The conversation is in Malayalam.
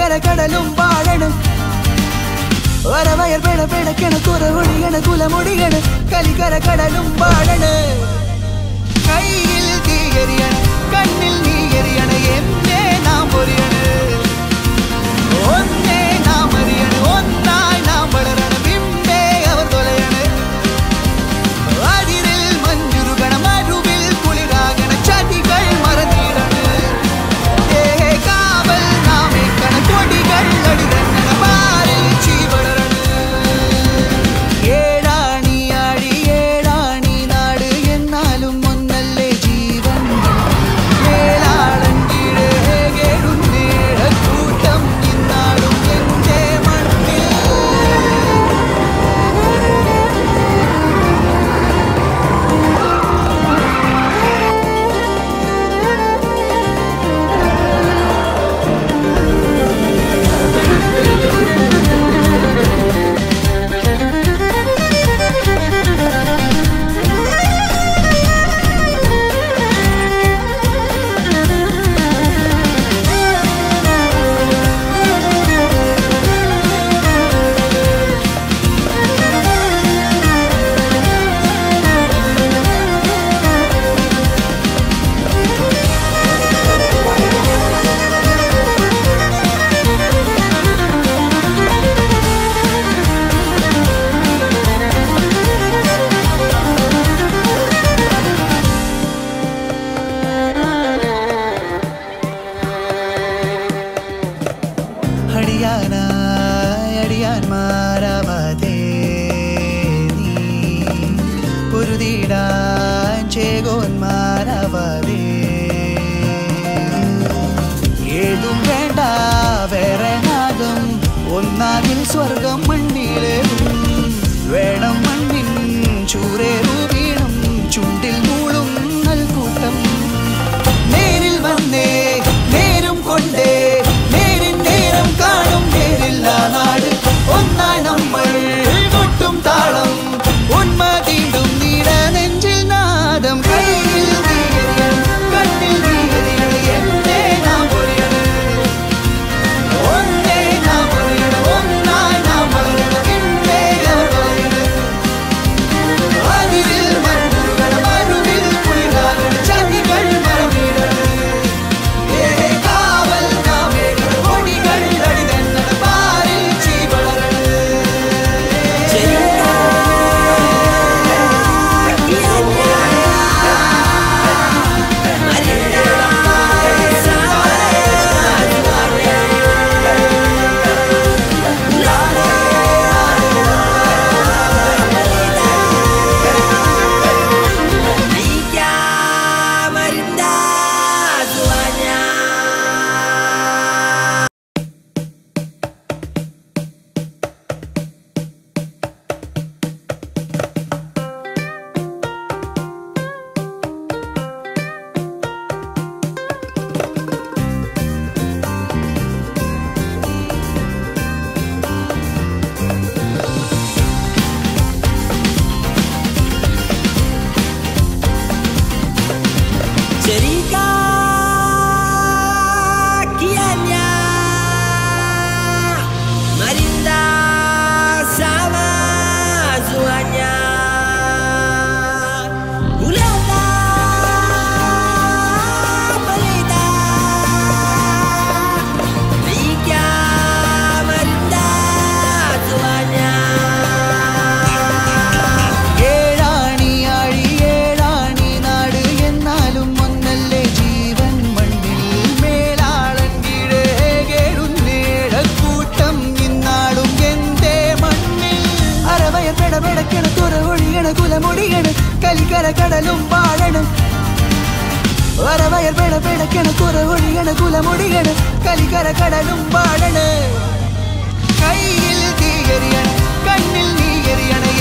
കലിക്കര കടലും പാടണം വരവയർ പെട പെടക്കണ കുറവൊഴിയണ കുലമൊടിയണ കലിക്കര കടലും പാടണ കയ്യിൽ തീയറിയണ കണ്ണിൽ നീയറിയണ എന്നെ നാം പൊറിയണ ഒന്നേ നാം അറിയണ ഒന്നായി നാം വളരണ ബിംബേ അവർ തൊലയണ അതിരിൽ മഞ്ഞുരുകണ മരുവിൽ കുളിരാകണ ചതികൾ മറന്നിടണ കാവൽ നാമേക്കണ കൊടികൾ അടിതണ്ണ പാലിൽ ചീവളരണ ഏഴാണിയാടി ഏഴാണി നാട് എന്നാലും ഒന്നല്ലേ ജീവൻ മേലാളൻ കീഴേ കേടുന്നേട കൂട്ടം ഇന്നാളും എന്റെ മണ്ണിൽ അടിയാന്മാരാവാതെ നീ പൊരുതിടാൻ ചേകോന്മാരാവാതെ ഏതും വേണ്ട വേറെ നാഗം ഒന്നാകിൽ സ്വർഗം മണ്ണിലേറും വേണം മണ്ണിൻ ചൂരേറു വീണും ചുണ്ടിൽ മൂളും നൽകൂട്ടം നേരിൽ വന്നേ നേരും കൊണ്ടേ നേരിൻ നേരം കാണും നേരില്ല നാട് ഒന്നായി നമ്മൾ കൊട്ടും താളം ഉന്മതീണ്ടും നീട നെഞ്ചിൽ നാദം കയ്യിൽ നീയറിയണം കണ്ണിൽ നീയറിയണം എന്നെ നാം പൊറിയണം ഒന്നേ നാം പൊറിയണം ഒന്നായി നാം വളരണം എന്നെ അവർ വളരണം അതിരിൽ മണ്ണുരുകണ മരുവിൽ കുളിരാകണ ചതികൾ മറന്നിടണം കാവൽ നാമേകണ കൊടികൾ അടിതണ്ണ പാലിൽ ചീവളരണ കലിക്കര കടലും പാടണം വരവയർ പെട പെടക്കണ കുറവൊഴിയണ കുലമൊടിയണ കലിക്കര കടലും പാടണ കയ്യിൽ തീയറിയണ കണ്ണിൽ നീയറിയണ